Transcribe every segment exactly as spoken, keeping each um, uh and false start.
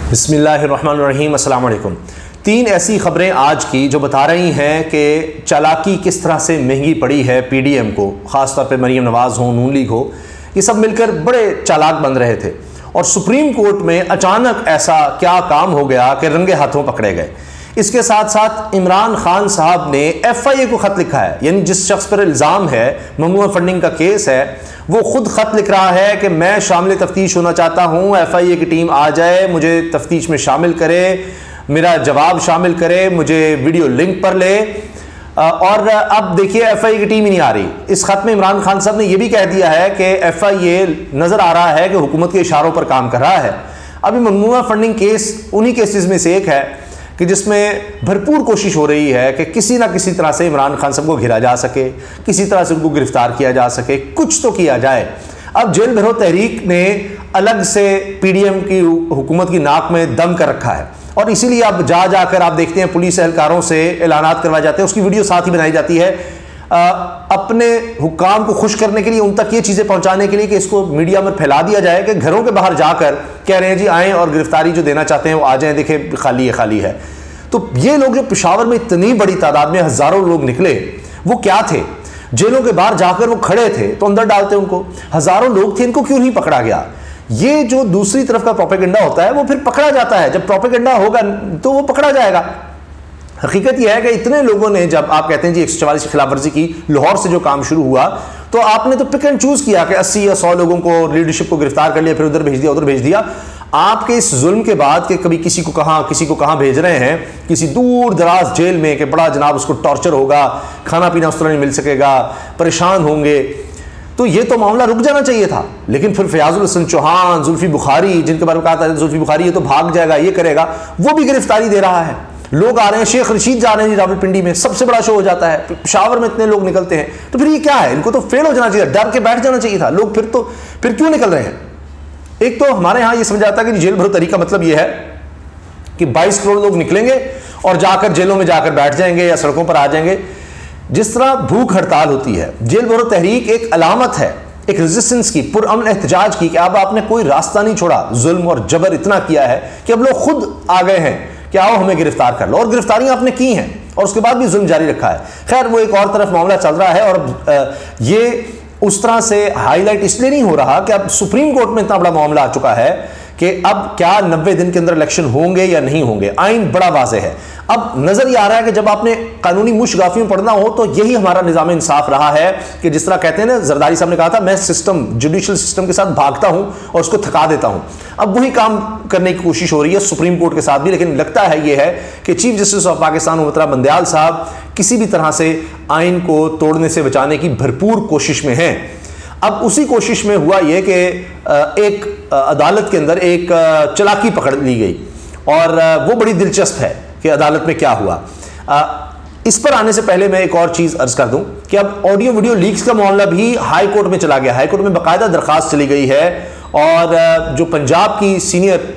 बिस्मिल्लाहिर्रहमानिर्रहीम, अस्सलाम वालेकुम। तीन ऐसी खबरें आज की जो बता रही हैं कि चालाकी किस तरह से महंगी पड़ी है पीडीएम को, ख़ासतौर पे मरीम नवाज़ हो, नून लीग हो, ये सब मिलकर बड़े चालाक बन रहे थे और सुप्रीम कोर्ट में अचानक ऐसा क्या काम हो गया कि रंगे हाथों पकड़े गए। इसके साथ साथ इमरान खान साहब ने एफ आई ए को ख़त लिखा है, यानी जिस शख्स पर इल्ज़ाम है, ममनूआ फंडिंग का केस है, वो खुद ख़त लिख रहा है कि मैं शामिल तफ्तीश होना चाहता हूँ, एफ आई ए की टीम आ जाए, मुझे तफ्तीश में शामिल करे, मेरा जवाब शामिल करे, मुझे वीडियो लिंक पर ले। और अब देखिए एफ आई ए की टीम ही नहीं आ रही। इस खत में इमरान खान साहब ने यह भी कह दिया है कि एफ आई ए नज़र आ रहा है कि हुकूमत के इशारों पर काम कर रहा है। अभी ममनूआ फंडिंग केस उन्हीं केसेस में से एक है कि जिसमें भरपूर कोशिश हो रही है कि किसी ना किसी तरह से इमरान खान साहब को घिरा जा सके, किसी तरह से उनको गिरफ्तार किया जा सके, कुछ तो किया जाए। अब जेल भरो तहरीक ने अलग से पीडीएम की हुकूमत की नाक में दम कर रखा है और इसीलिए अब जा जाकर आप देखते हैं पुलिस एहलकारों से ऐलानात करवाए जाते हैं, उसकी वीडियो साथ ही बनाई जाती है आ, अपने हुक्काम को खुश करने के लिए, उन तक ये चीज़ें पहुंचाने के लिए कि इसको मीडिया में फैला दिया जाए कि घरों के बाहर जाकर कह रहे हैं जी आएँ और गिरफ्तारी जो देना चाहते हैं वो आ जाएं, देखें खाली है खाली है। तो ये लोग जो पेशावर में इतनी बड़ी तादाद में हज़ारों लोग निकले, वो क्या थे? जेलों के बाहर जाकर वो खड़े थे तो अंदर डालते उनको। हज़ारों लोग थे, इनको क्यों नहीं पकड़ा गया? ये जो दूसरी तरफ का प्रोपेगेंडा होता है वो फिर पकड़ा जाता है। जब प्रोपेगेंडा होगा तो वो पकड़ा जाएगा। हकीकत यह है कि इतने लोगों ने, जब आप कहते हैं जी एक सौ चवालीस की खिलाफ वर्जी की, लाहौर से जो काम शुरू हुआ, तो आपने तो पिक एंड चूज किया कि अस्सी या सौ लोगों को, लीडरशिप को गिरफ्तार कर लिया, फिर उधर भेज दिया उधर भेज दिया। आपके इस जुल्म के बाद कि कभी किसी को कहां किसी को कहां भेज रहे हैं, किसी दूर दराज जेल में कि बड़ा जनाब उसको टॉर्चर होगा, खाना पीना उस तरह नहीं मिल सकेगा, परेशान होंगे, तो ये तो मामला रुक जाना चाहिए था। लेकिन फिर फयाजुल हसन चौहान, जुल्फी बुखारी, जिनके बारे में कहा था जुल्फी बुखारी ये तो भाग जाएगा, ये करेगा, वो भी गिरफ्तारी दे रहा है। लोग आ रहे हैं, शेख रशीद जा रहे हैं जी रावलपिंडी में, सबसे बड़ा शो हो जाता है, पेशावर में इतने लोग निकलते हैं, तो फिर ये क्या है? इनको तो फेल हो जाना चाहिए, डर के बैठ जाना चाहिए था। लोग फिर तो फिर क्यों निकल रहे हैं? एक तो हमारे यहाँ ये समझ आता है कि जेल भरो तरीका मतलब ये है कि बाईस करोड़ लोग निकलेंगे और जाकर जेलों में जाकर बैठ जाएंगे या सड़कों पर आ जाएंगे। जिस तरह भूख हड़ताल होती है, जेल भरो तहरीक एक अलामत है, एक रेजिस्टेंस की, पुरअमन एहतजाज की, कि अब आपने कोई रास्ता नहीं छोड़ा, जुल्म और जबर इतना किया है कि अब लोग खुद आ गए हैं कि आओ हमें गिरफ्तार कर लो, और गिरफ्तारियां आपने की हैं और उसके बाद भी जुल्म जारी रखा है। खैर वो एक और तरफ मामला चल रहा है और ये उस तरह से हाईलाइट इसलिए नहीं हो रहा कि अब सुप्रीम कोर्ट में इतना बड़ा मामला आ चुका है कि अब क्या नब्बे दिन के अंदर इलेक्शन होंगे या नहीं होंगे। आइन बड़ा वाज़ेह है। अब नजर ये आ रहा है कि जब आपने कानूनी मुशगाफी में पढ़ना हो तो यही हमारा निज़ाम इंसाफ रहा है कि जिस तरह कहते हैं ना, जरदारी साहब ने कहा था, मैं सिस्टम, जुडिशल सिस्टम के साथ भागता हूं और उसको थका देता हूं। अब वही काम करने की कोशिश हो रही है सुप्रीम कोर्ट के साथ भी। लेकिन लगता है यह है कि चीफ जस्टिस ऑफ पाकिस्तान उमतरा बंदयाल साहब किसी भी तरह से आइन को तोड़ने से बचाने की भरपूर कोशिश में हैं। अब उसी कोशिश में हुआ यह कि एक अदालत के अंदर एक चालाकी पकड़ ली गई और वो बड़ी दिलचस्प है कि अदालत में क्या हुआ। इस पर आने से पहले मैं एक और चीज़ अर्ज कर दूं कि अब ऑडियो वीडियो लीक्स का मामला भी हाई कोर्ट में चला गया। हाई कोर्ट में बाकायदा दरख्वास्त चली गई है और जो पंजाब की सीनियर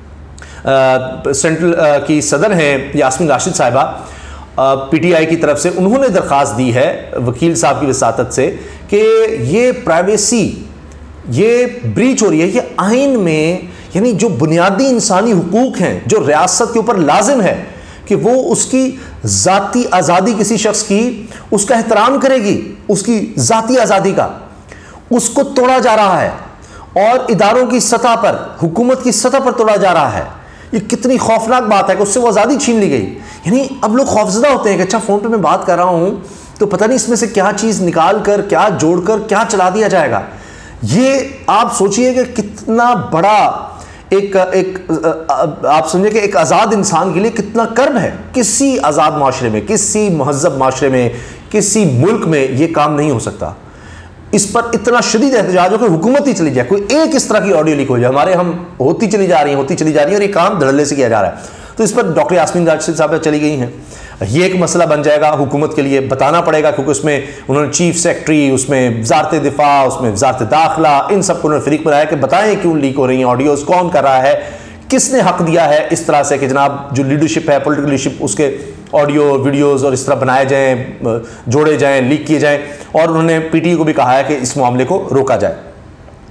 सेंट्रल की सदर हैं यास्मीन राशिद साहिबा, पीटीआई की तरफ से, उन्होंने दरख्वास्त दी है वकील साहब की वसातत से कि ये प्राइवेसी, ये ब्रीच हो रही है, ये आइन में, यानी जो बुनियादी इंसानी हुकूक हैं, जो रियासत के ऊपर लाजिम है कि वो उसकी ज़ाती आज़ादी, किसी शख्स की उसका एहतराम करेगी, उसकी ज़ाती आज़ादी का, उसको तोड़ा जा रहा है और इदारों की सतह पर, हुकूमत की सतह पर तोड़ा जा रहा है। ये कितनी खौफनाक बात है कि उससे वो आज़ादी छीन ली गई। यानी अब लोग खौफजदा होते हैं कि अच्छा फ़ोन पे मैं बात कर रहा हूँ तो पता नहीं इसमें से क्या चीज़ निकाल कर, क्या जोड़कर क्या चला दिया जाएगा। ये आप सोचिए कि कितना बड़ा एक एक आप समझे कि एक आज़ाद इंसान के लिए कितना कर्म है। किसी आज़ाद माशरे में, किसी महज़ब माशरे में, किसी मुल्क में ये काम नहीं हो सकता। इस पर इतना शदीद एहतजाज हो कि हुकूमत ही चली जाए, कोई एक इस तरह की ऑडियो लीक हो जाए, हमारे हम होती चली जा रही हैं होती चली जा रही है और ये काम धड़ल्ले से किया जा रहा है। तो इस पर डॉक्टर यास्मीन राशिद साहब चली गई हैं। ये एक मसला बन जाएगा हुकूमत के लिए, बताना पड़ेगा, क्योंकि उसमें उन्होंने चीफ सेक्रेटरी, उसमें वजारत दिफा, उसमें वजारत दाखिला, इन सबको उन्होंने फरीक बनाया कि बताएं क्यों लीक हो रही हैं ऑडियोज, कौन कर रहा है, किसने हक दिया है इस तरह से कि जनाब जो लीडरशिप है, पॉलिटिकल लीडरशिप, उसके ऑडियो वीडियोज़ और इस तरह बनाए जाएँ, जोड़े जाएँ, लीक किए जाएँ। और उन्होंने पी टी आई को भी कहा है कि इस मामले को रोका जाए।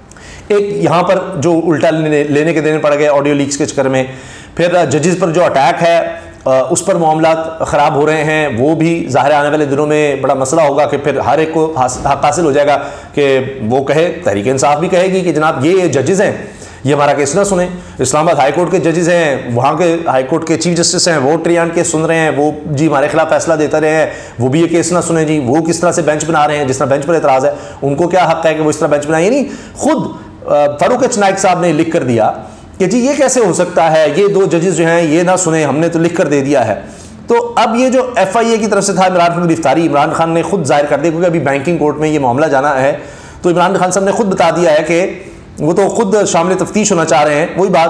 एक यहाँ पर जो उल्टा लेने, लेने के देने पड़ गए ऑडियो लीक्स के चक्कर में, फिर जजेस पर जो अटैक है उस पर मामला ख़राब हो रहे हैं, वो भी ज़ाहिर आने वाले दिनों में बड़ा मसला होगा कि फिर हर एक को हक हासिल हो जाएगा कि वो कहे, तहरीक इंसाफ भी कहेगी कि जनाब ये जजेस हैं, ये हमारा केस ना सुने। इस्लामाबाद हाई कोर्ट के जजेस हैं, वहाँ के हाई कोर्ट के चीफ जस्टिस हैं, वो ट्रियान केस सुन रहे हैं, वो जी हमारे खिलाफ फैसला देते रहे हैं, वो भी ये केस ना सुने जी, वो किस तरह से बेंच बना रहे हैं, जिस तरह बेंच पर एतराज़ है उनको क्या हक है कि वो इस तरह बेंच बनाए। यानी खुद फारूक एच नाइक साहब ने लिख कर दिया कि जी ये कैसे हो सकता है, ये दो जजेस जो हैं ये ना सुने, हमने तो लिख कर दे दिया है। तो अब ये जो एफ आई ए की तरफ से था इमरान खान की गिरफ्तारी, इमरान खान ने खुद जाहिर कर दिया, क्योंकि अभी बैंकिंग कोर्ट में ये मामला जाना है, तो इमरान खान साहब ने खुद बता दिया है कि वो तो खुद शामिल तफ्तीश होना चाह रहे हैं। वही बात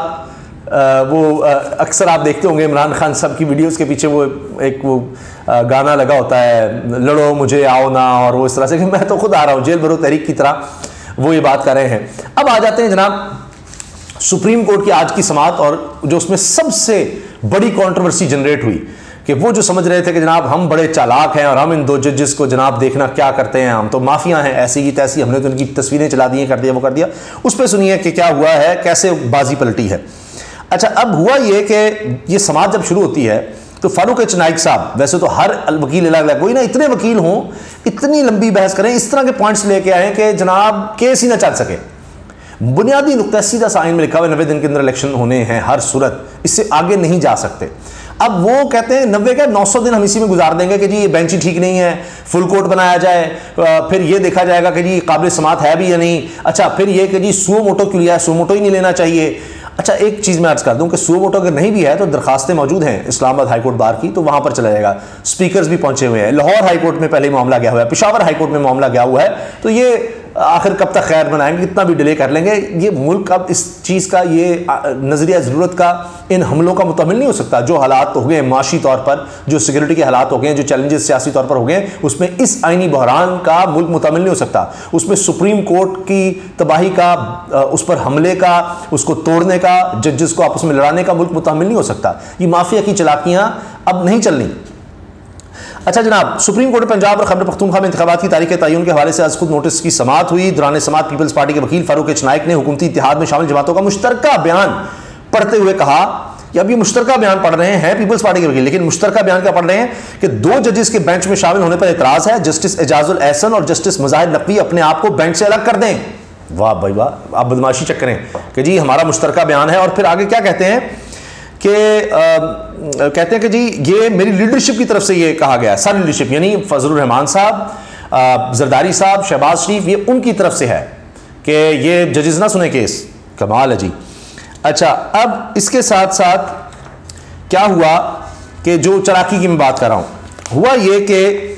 आ, वो अक्सर आप देखते होंगे इमरान खान साहब की वीडियोस के पीछे वो एक वो आ, गाना लगा होता है, लड़ो मुझे आओ ना, और वो इस तरह से कि मैं तो खुद आ रहा हूँ, जेल भरो तहरीक की तरह वो ये बात कर रहे हैं। अब आ जाते हैं जनाब सुप्रीम कोर्ट की आज की समाअत, और जो उसमें सबसे बड़ी कंट्रोवर्सी जनरेट हुई कि वो जो समझ रहे थे कि जनाब हम बड़े चालाक हैं और हम इन दो जजेस को जनाब देखना क्या करते हैं, हम तो माफिया हैं, ऐसी की तैसी, हमने तो उनकी तस्वीरें चला दी, कर दिया वो कर दिया। उस पर सुनिए कि क्या हुआ है, कैसे बाजी पलटी है। अच्छा, अब हुआ ये कि ये समाअत जब शुरू होती है तो फारूक एच नाइक साहब, वैसे तो हर वकील अलग अलग, कोई ना इतने वकील हों, इतनी लंबी बहस करें, इस तरह के पॉइंट्स लेके आए कि जनाब केस ही ना चल सके। बुनियादी नुक्ता सीधा सा आइन में लिखा हुआ है, नब्बे दिन के अंदर इलेक्शन होने हैं हर सूरत, इससे आगे नहीं जा सकते। अब वो कहते हैं नब्बे का नौ सौ दिन हम इसी में गुजार देंगे कि जी ये बेंच ही ठीक नहीं है, फुल कोर्ट बनाया जाए, फिर ये देखा जाएगा कि जी काबिल समाअत है भी या नहीं। अच्छा, फिर ये कि जी सुओ मोटो क्यों लिया है, सुओ मोटो ही नहीं लेना चाहिए। अच्छा, एक चीज़ मैं अर्ज़ कर दूं कि सुओ मोटो अगर नहीं भी है तो दरखास्तें मौजूद हैं इस्लामाबाद हाई कोर्ट बार की, तो वहाँ पर चला जाएगा। स्पीकर्स भी पहुंचे हुए हैं, लाहौर हाई कोर्ट में पहले ही मामला गया हुआ है, पेशावर हाई कोर्ट में मामला गया हुआ है। तो ये आखिर कब तक खैर बनाएंगे, कितना भी डिले कर लेंगे, ये मुल्क अब इस चीज़ का, ये नज़रिया ज़रूरत का इन हमलों का मुतमिल नहीं हो सकता। जो हालात हो गए हैं माशी तौर पर, जो सिक्योरिटी के हालात हो गए हैं, जो चैलेंजेस सियासी तौर पर हो गए हैं, उसमें इस आइनी बहरान का मुल्क मुतमिल नहीं हो सकता। उसमें सुप्रीम कोर्ट की तबाही का, उस पर हमले का, उसको तोड़ने का, जजेस को आपस में लड़ाने का मुल्क मुतमिल नहीं हो सकता। ये माफिया की चालाकियाँ अब नहीं चलनी। अच्छा जनाब, सुप्रीम कोर्ट पंजाब और खैबर पख्तूनख्वा में इंतखाबात की तारीख तयन के हवाले से आज खुद नोटिस की समाअत हुई। दौरान समाअत पीपल्स पार्टी के वकील फारूक एच नाइक ने हुकूमती इत्तेहाद में शामिल जमातों का मुश्तरका बयान पढ़ते हुए कहा कि अब ये मुश्तरका बयान पढ़ रहे हैं पीपल्स पार्टी के वकील, लेकिन मुश्तरका बयान क्या पढ़ रहे हैं कि दो जजेस के बेंच में शामिल होने पर एतराज है, जस्टिस एजाजुल एहसन और जस्टिस मुजाहिर नकवी अपने आप को बेंच से अलग कर दें। वाह भाई वाह, आप बदमाशी चेक करें कि जी हमारा मुश्तरका बयान है, और फिर आगे क्या कहते हैं कि कहते हैं कि जी ये मेरी लीडरशिप की तरफ से ये कहा गया है, सर लीडरशिप यानी फजलुर रहमान साहब, जरदारी साहब, शहबाज शरीफ, ये उनकी तरफ से है कि ये जजेस ना सुने केस। कमाल है जी। अच्छा, अब इसके साथ साथ क्या हुआ कि जो चालाकी की मैं बात कर रहा हूं, हुआ ये कि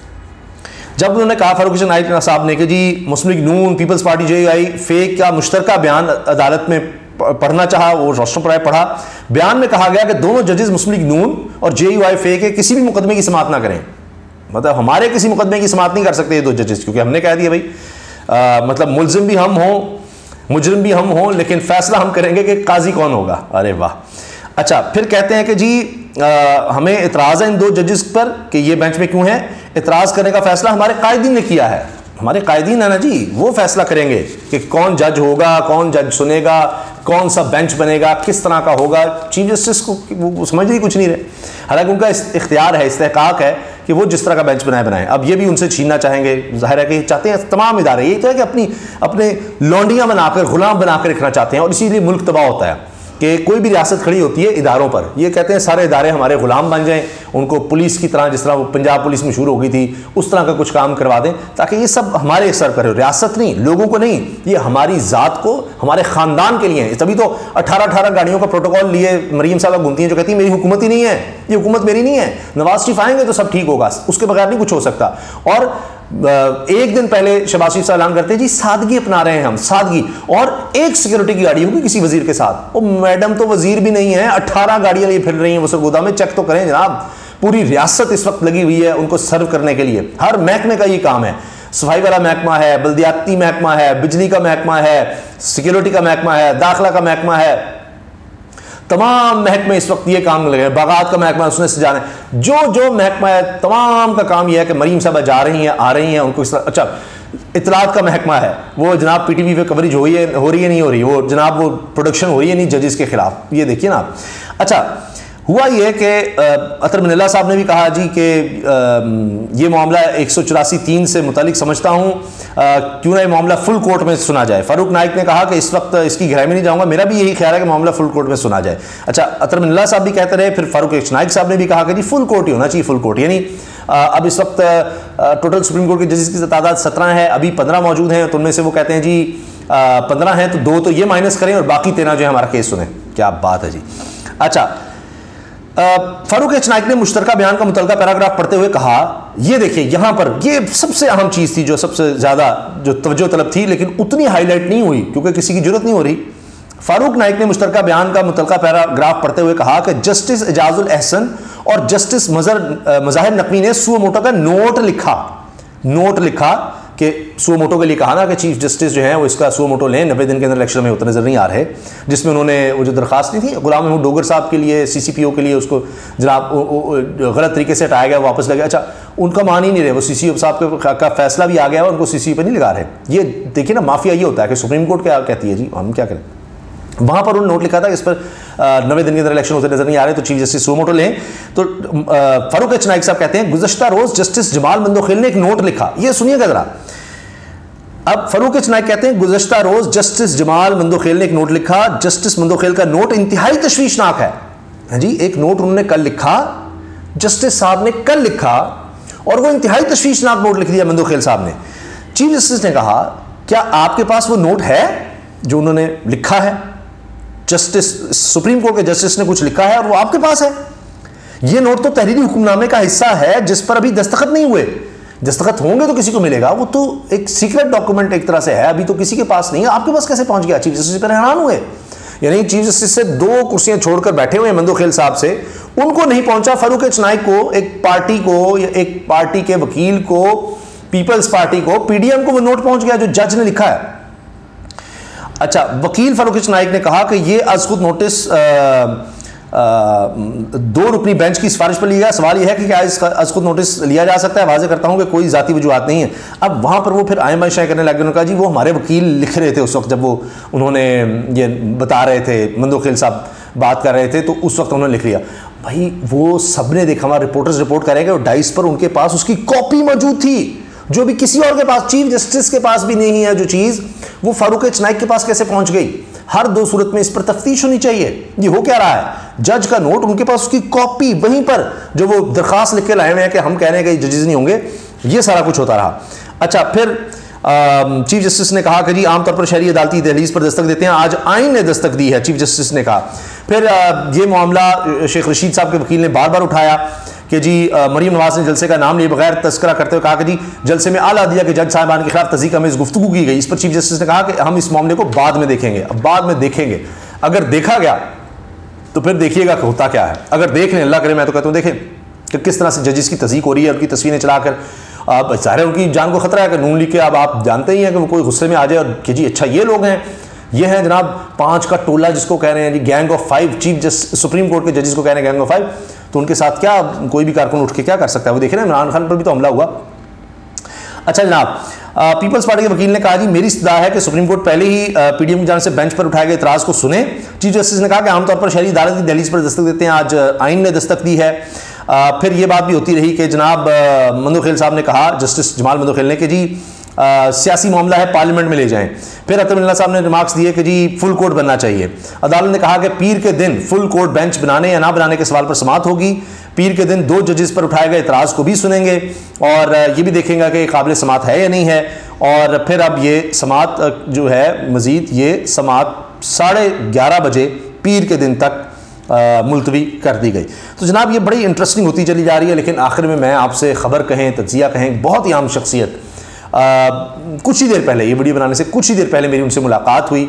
जब उन्होंने कहा फारूक एच नाइक साहब ने कि जी Muslim League Noon, People's Party, J U I F का मुश्तरका बयान अदालत में पढ़ना चाहा, वो रोस्टर पर पढ़ा। बयान में कहा गया कि दोनों जजेस मुस्लिम लीग नून और जे यू आई फेक है, किसी भी मुकदमे की समाअत ना करें। मतलब हमारे किसी मुकदमे की समाअत नहीं कर सकते ये दो जजेस, क्योंकि हमने कह दिया भाई आ, मतलब मुलजिम भी हम हों, मुजरिम भी हम हों, लेकिन फैसला हम करेंगे कि काजी कौन होगा। अरे वाह। अच्छा, फिर कहते हैं कि जी आ, हमें इतराज़ है इन दो जजेस पर कि ये बेंच में क्यों है। इतराज़ करने का फैसला हमारे कायदीन ने किया है, हमारे कायदीन है ना जी, वो फैसला करेंगे कि कौन जज होगा, कौन जज सुनेगा, कौन सा बेंच बनेगा, किस तरह का होगा। चीफ जस्टिस को वो समझ ही कुछ नहीं रहे, हालांकि उनका इख्तियार है, इस्तेहकाक है कि वो जिस तरह का बेंच बनाए बनाए। अब ये भी उनसे छीनना चाहेंगे, जाहिर है कि चाहते हैं तमाम इदारे, यही तो है कि अपनी अपने लौंडियाँ बनाकर, गुलाम बनाकर रखना चाहते हैं, और इसीलिए मुल्क तबाह होता है कि कोई भी रियासत खड़ी होती है इदारों पर। ये कहते हैं सारे इदारे हमारे गुलाम बन जाएं, उनको पुलिस की तरह, जिस तरह वो पंजाब पुलिस मशहूर हो गई थी, उस तरह का कुछ काम करवा दें, ताकि ये सब हमारे सर करे, रियासत नहीं, लोगों को नहीं, ये हमारी ज़ात को, हमारे ख़ानदान के लिए है। तभी तो अठारह अठारह गाड़ियों का प्रोटोकॉल लिए मरीम साहब घूमती हैं, जो कहती है मेरी हुकूमत ही नहीं है, ये हुकूमत मेरी नहीं है, नवाज शरीफ आएंगे तो सब ठीक होगा, उसके बगैर नहीं कुछ हो सकता। और एक दिन पहले शहबाज शरीफ ऐलान करते हैं जी सादगी अपना रहे हैं हम, सादगी, और एक सिक्योरिटी की गाड़ी होगी किसी वजीर के साथ। वो मैडम तो वजीर भी नहीं है, अठारह गाड़ियां लिए फिर रही हैं वो सरगोदा में, चेक तो करें जनाब। पूरी रियासत इस वक्त लगी हुई है उनको सर्व करने के लिए, हर महकमे का ये काम है। सफाई वाला महकमा है, बल्दियाती महकमा है, बिजली का महकमा है, सिक्योरिटी का महकमा है, दाखिला का महकमा है, तमाम महकमे इस वक्त ये काम लगे हैं। बागात का महकमा उसने सजाना है, जो जो महकमा है तमाम का काम यह है कि मरीम साहब जा रही हैं, आ रही हैं, उनको इस तरह। अच्छा, इतलात का महकमा है, वो जनाब पीटीवी पे कवरेज हो रही है हो रही है नहीं हो रही, वो जनाब वो प्रोडक्शन हो रही है नहीं जजेस के खिलाफ, ये देखिए ना। अच्छा, हुआ ये कि अतर मिनल्ला साहब ने भी कहा जी कि ये मामला एक सौ चौरासी तीन से मुतालिक समझता हूँ, क्यों ना ये मामला फुल कोर्ट में सुना जाए। फारूक नाइक ने कहा कि इस वक्त इसकी गहराई में नहीं जाऊँगा, मेरा भी यही ख्याल है कि मामला फुल कोर्ट में सुना जाए। अच्छा, अतर मिनल्ला साहब भी कहते रहे, फिर फारूक नाइक साहब ने भी कहा कि जी फुल कोर्ट ही होना चाहिए, फुल कोर्ट। यानी अब इस वक्त टोटल सुप्रीम कोर्ट के जजेस की तादाद सत्रह है, अभी पंद्रह मौजूद हैं, तो उनमें से वो कहते हैं जी पंद्रह हैं तो दो तो ये माइनस करें और बाकी तेरह जो है हमारा केस सुने। क्या बात है जी। अच्छा, फारूक नाइक ने मुश्तरका बयान का मुतलका पैराग्राफ पढ़ते हुए कहा, ये देखिए यहां पर ये सबसे अहम चीज थी जो सबसे ज्यादा जो तवज्जो तलब थी, लेकिन उतनी हाईलाइट नहीं हुई क्योंकि किसी की जरूरत नहीं हो रही। फारूक नाइक ने मुश्तरका बयान का मुतलका पैराग्राफ पढ़ते हुए कहा कि जस्टिस एजाजुल एहसन और जस्टिस मजहर मज़ाहिर नकवी ने सुओ मोटो का नोट लिखा नोट लिखा कि सुओ मोटो के लिए कहा ना कि चीफ जस्टिस जो है वो इसका सुओ मोटो लें, नब्बे दिन के अंदर इलेक्शन में उतर नजर नहीं आ रहे, जिसमें उन्होंने वो जो दरखास्त नहीं थी गुलाम महमूद डोगर साहब के लिए सी सी पी ओ के लिए, उसको जनाब गलत तरीके से हटाया गया, वापस लगे। अच्छा, उनका मान ही नहीं रहे, वो सी सी ओ साहब का फैसला भी आ गया और उनको सी सी पे नहीं लगा रहे। ये देखिए ना, माफिया ये होता है कि सुप्रीम कोर्ट क्या कहती है जी, हम क्या करें। वहां पर उन्होंने नोट लिखा था इस पर नब्बे दिन के अंदर इलेक्शन होते नजर नहीं आ रहे, तो चीफ जस्टिस सुओ मोटो लें। तो फारूक एच नाइक साहब कहते हैं, गुज़श्ता रोज जस्टिस जमाल मंदोखेल ने एक नोट लिखा, ये सुनिएगा जरा। अब फारूक एच नाइक कहते हैं, गुज़श्ता रोज जस्टिस जमाल मंदोखेल ने एक नोट लिखा, जस्टिस मंदोखेल का नोट इंतहाई तशवीशनाक है। हाँ जी, एक नोट उन्होंने कल लिखा, जस्टिस साहब ने कल लिखा और वो इंतहाई तशवीशनाक नोट लिख दिया मंदोखेल साहब ने। चीफ जस्टिस ने कहा, क्या आपके पास वो नोट है जो उन्होंने लिखा है? जस्टिस सुप्रीम कोर्ट के जस्टिस ने कुछ लिखा है और वो आपके पास है। ये नोट तो तहरीरी हुक्मनामे का हिस्सा है जिस पर अभी दस्तखत नहीं हुए, दस्तखत होंगे तो किसी को मिलेगा, वो तो एक सीक्रेट डॉक्यूमेंट एक तरह से है, अभी तो किसी के पास नहीं है, आपके पास कैसे पहुंच गया? चीफ जस्टिस पर हैरान हुए। यानी चीफ जस्टिस से दो कुर्सियां छोड़कर बैठे हुए मंदोखेल साहब से, उनको नहीं पहुंचा, फारूक एच नाइक को, एक पार्टी को, या एक पार्टी के वकील को, पीपल्स पार्टी को, पीडीएम को वो नोट पहुंच गया जो जज ने लिखा है। अच्छा, वकील फारूक एच नाइक ने कहा कि ये आज खुद नोटिस दो रुकनी बेंच की सिफारिश पर लिया गया। सवाल यह है कि क्या इसका आज खुद नोटिस लिया जा सकता है? वाज़ेह करता हूं कि कोई जाती वजूहात नहीं है। अब वहां पर वो फिर आयम शाय करने लगे, उन्होंने कहा जी वो हमारे वकील लिख रहे थे उस वक्त, जब वो उन्होंने ये बता रहे थे, मंदोखेल साहब बात कर रहे थे, तो उस वक्त उन्होंने लिख लिया। भाई वो सबने देखा, हमारे रिपोर्टर्स रिपोर्ट करेंगे, और डाइस पर उनके पास उसकी कॉपी मौजूद थी जो भी किसी और के पास, चीफ जस्टिस के पास भी नहीं है जो चीज, वो फारूक एच नाइक के पास कैसे पहुंच गई? हर दो सूरत में इस पर तफ्तीश होनी चाहिए। ये हो क्या रहा है? जज का नोट, उनके पास उसकी कॉपी, वहीं पर जो वो दरखास्त लिख के लाए हुए हैं कि हम कह रहे हैं कि जजेस नहीं होंगे, ये सारा कुछ होता रहा। अच्छा, फिर चीफ जस्टिस ने कहा कि जी आमतौर पर शहरी अदालती दहलीज पर दस्तक देते हैं, आज आइन ने दस्तक दी है, चीफ जस्टिस ने कहा। फिर आ, ये मामला शेख रशीद साहब के वकील ने बार बार उठाया कि जी मरीम नवाज ने जलसे का नाम लिए बगैर तस्करा करते हुए कहा कि जी जलसे में आला दिया कि जज साहिबान के खिलाफ तज़ीक़ अमेज़ गुफ्तगू की गई। इस पर चीफ जस्टिस ने कहा कि हम इस मामले को बाद में देखेंगे। अब बाद में देखेंगे, अगर देखा गया तो फिर देखिएगा कि होता क्या है। अगर देख लें, अल्लाह करे, मैं तो कहता हूँ देखें कि किस तरह से जजेस की तज़ीक़ हो रही है, उनकी तस्वीरें चलाकर। अब ज़ाहिर है उनकी जान को खतरा है कि नून लीग के, अब आप जानते ही हैं कि वो कोई गुस्से में आ जाए और कि जी अच्छा ये लोग हैं, ये हैं जनाब पांच का टोला जिसको कह रहे हैं जी gang of five, chief justice supreme court के जजेस को कह रहे हैं गैंग ऑफ फाइव, तो उनके साथ क्या कोई भी कारकुन उठ के क्या कर सकता है? वो देख रहे हैं इमरान खान पर भी तो हमला हुआ। अच्छा जनाब, पीपल्स पार्टी के वकील ने कहा जी मेरी इस्तदा है कि सुप्रीम कोर्ट पहले ही पीडीएम की जानिब से बेंच पर उठाए गए इतराज को सुने। चीफ जस्टिस ने कहा कि आमतौर पर शहरी अदालत की दहलीज पर दस्तक देते हैं, आज आइन ने दस्तक दी है। आ, फिर ये बात भी होती रही कि जनाब मंदोखेल साहब ने कहा, जस्टिस जमाल मंदोखेल ने, कि जी आ, सियासी मामला है, पार्लियामेंट में ले जाएं। फिर अतर मिनल्ला साहब ने रिमार्क्स दिए कि जी फुल कोर्ट बनना चाहिए। अदालत ने कहा कि पीर के दिन फुल कोर्ट बेंच बनाने या ना बनाने के सवाल पर समाअत होगी। पीर के दिन दो जजेस पर उठाए गए इतराज़ को भी सुनेंगे और ये भी देखेंगे कि काबिल समाअत है या नहीं है। और फिर अब ये समाअत जो है मज़ीद ये समाअत साढ़े ग्यारह बजे पीर के दिन तक मुलतवी कर दी गई। तो जनाब ये बड़ी इंटरेस्टिंग होती चली जा रही है। लेकिन आखिर में मैं आपसे ख़बर कहें, तज्ज़िया कहें, बहुत ही आम शख्सियत, आ, कुछ ही देर पहले, ये वीडियो बनाने से कुछ ही देर पहले मेरी उनसे मुलाकात हुई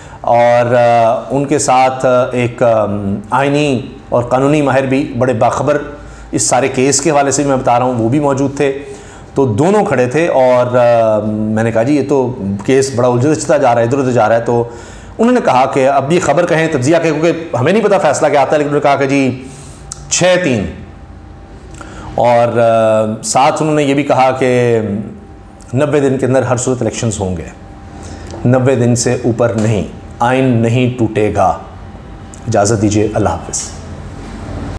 और आ, उनके साथ एक आइनी और कानूनी माहिर भी, बड़े बाखबर इस सारे केस के हवाले से भी मैं बता रहा हूँ, वो भी मौजूद थे। तो दोनों खड़े थे और आ, मैंने कहा जी ये तो केस बड़ा उलझता जा रहा है, इधर उधर जा रहा है। तो उन्होंने कहा कि अब ये खबर कहें, तज्जिया कहें, क्योंकि हमें नहीं पता फैसला क्या आता है, लेकिन उन्होंने कहा कि जी छः तीन और आ, साथ उन्होंने ये भी कहा कि नब्बे दिन के अंदर हर सूरत इलेक्शंस होंगे, नब्बे दिन से ऊपर नहीं, आइन नहीं टूटेगा। इजाज़त दीजिए, अल्लाह हाफ़िज़।